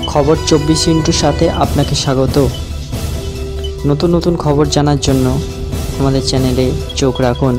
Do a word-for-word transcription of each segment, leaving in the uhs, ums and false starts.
খবর চব্বিশ ইন্টুর সাথে আপনাকে স্বাগত। নতুন নতুন খবর জানার জন্য আমাদের চ্যানেলে চোখ রাখুন।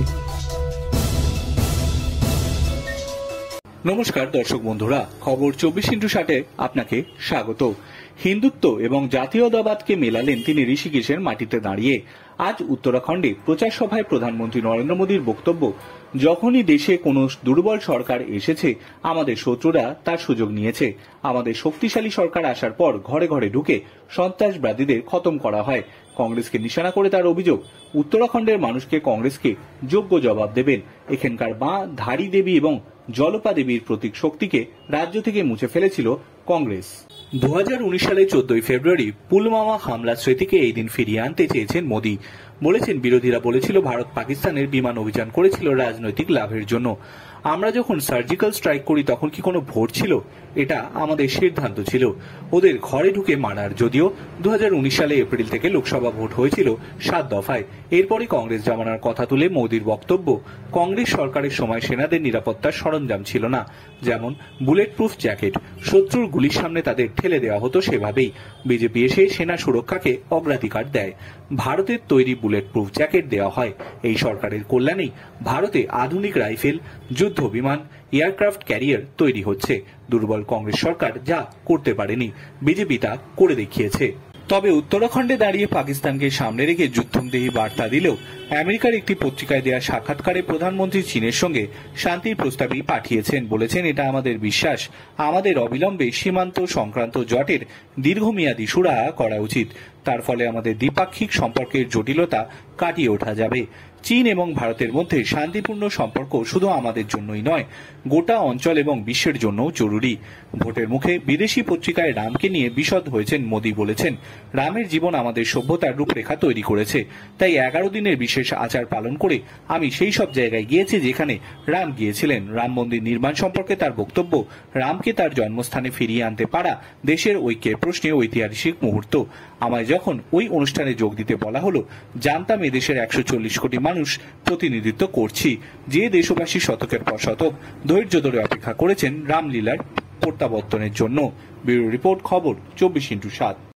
নমস্কার দর্শক বন্ধুরা, খবর চব্বিশ ইন্টু ষাটে আপনাকে স্বাগত। হিন্দুত্ব এবং জাতীয়তাবাদকে মেলালেন তিনি ঋষিকেশের মাটিতে দাঁড়িয়ে। আজ উত্তরাখণ্ডে প্রচার সভায় প্রধানমন্ত্রী নরেন্দ্র মোদীর বক্তব্য, যখনই দেশে কোনো দুর্বল সরকার এসেছে আমাদের শত্রুরা তার সুযোগ নিয়েছে। আমাদের শক্তিশালী সরকার আসার পর ঘরে ঘরে ঢুকে সন্ত্রাসবাদীদের খতম করা হয়। কংগ্রেসকে নিশানা করে তার অভিযোগ, উত্তরাখণ্ডের মানুষকে কংগ্রেসকে যোগ্য জবাব দেবেন। এখানকার মা ধারী দেবী এবং জলপা দেবীর প্রতীক শক্তিকে রাজ্য থেকে মুছে ফেলেছিল কংগ্রেস। দু হাজার উনিশ সালে চোদ্দই ফেব্রুয়ারি পুলওয়ামা হামলার স্মৃতিকে এই দিন ফিরিয়ে আনতে চেয়েছেন মোদী। বলেছেন, বিরোধীরা বলেছিল ভারত পাকিস্তানের বিমান অভিযান করেছিল রাজনৈতিক লাভের জন্য। আমরা যখন সার্জিক্যাল স্ট্রাইক করি তখন কি কোনো ভোট ছিল? এটা আমাদের সিদ্ধান্ত ছিল ওদের ঘরে ঢুকে মারার। যদিও দু হাজার উনিশ সালে এপ্রিল থেকে লোকসভা ভোট হয়েছিল সাত দফায়। এরপরই কংগ্রেস জমানার কথা তুলে মোদীর বক্তব্য, কংগ্রেস সরকারের সময় সেনাদের নিরাপত্তার সরঞ্জাম ছিল না, যেমন বুলেট প্রুফ জ্যাকেট। শত্রুর গুলির সামনে তাদের ঠেলে দেওয়া হতো সেভাবেই। বিজেপি এসে সেনা সুরক্ষাকে অগ্রাধিকার দেয়, ভারতের তৈরি বুলেট প্রুফ জ্যাকেট দেওয়া হয়। এই সরকারের কল্যাণেই ভারতে আধুনিক রাইফেল, যুদ্ধ বিমান, এয়ারক্রাফট ক্যারিয়ার তৈরি হচ্ছে। দুর্বল কংগ্রেস সরকার যা করতে পারেনি, বিজেপি তা করে দেখিয়েছে। তবে উত্তরাখণ্ডে দাঁড়িয়ে পাকিস্তানকে সামনে রেখে যুদ্ধমদেহী বার্তা দিলেও আমেরিকার একটি পত্রিকায় দেওয়া সাক্ষাৎকারে প্রধানমন্ত্রী চীনের সঙ্গে শান্তির প্রস্তাবই পাঠিয়েছেন। বলেছেন, এটা আমাদের বিশ্বাস, আমাদের অবিলম্বে সীমান্ত সংক্রান্ত জটের দীর্ঘমেয়াদী সুরাহা করা উচিত। তার ফলে আমাদের দ্বিপাক্ষিক সম্পর্কের জটিলতা কাটিয়ে ওঠা যাবে। চীন এবং ভারতের মধ্যে শান্তিপূর্ণ সম্পর্ক শুধু আমাদের জন্যই নয়, গোটা অঞ্চল এবং বিশ্বের জন্যও জরুরি। ভোটের মুখে বিদেশি পত্রিকায় রামকে নিয়ে বিশদ হয়েছেন মোদী। বলেছেন, রামের জীবন আমাদের সভ্যতার রূপরেখা তৈরি করেছে। তাই এগারো দিনের বিশেষ আচার পালন করে আমি সেই সব জায়গায় গিয়েছি যেখানে রাম গিয়েছিলেন। রাম মন্দির নির্মাণ সম্পর্কে তার বক্তব্য, রামকে তার জন্মস্থানে ফিরিয়ে আনতে পারা দেশের ঐক্যের প্রশ্নে ঐতিহাসিক মুহূর্ত। আমায় যখন ওই অনুষ্ঠানে যোগ দিতে বলা হলো, জানতাম এদেশের একশো চল্লিশ কোটি মানুষ প্রতিনিধিত্ব করছি, যে দেশবাসী শতকের পর শতক ধৈর্য ধরে অপেক্ষা করেছেন রামলীলার প্রত্যাবর্তনের জন্য। ব্যুরো রিপোর্ট, খবর চব্বিশ ইন্টু সাত।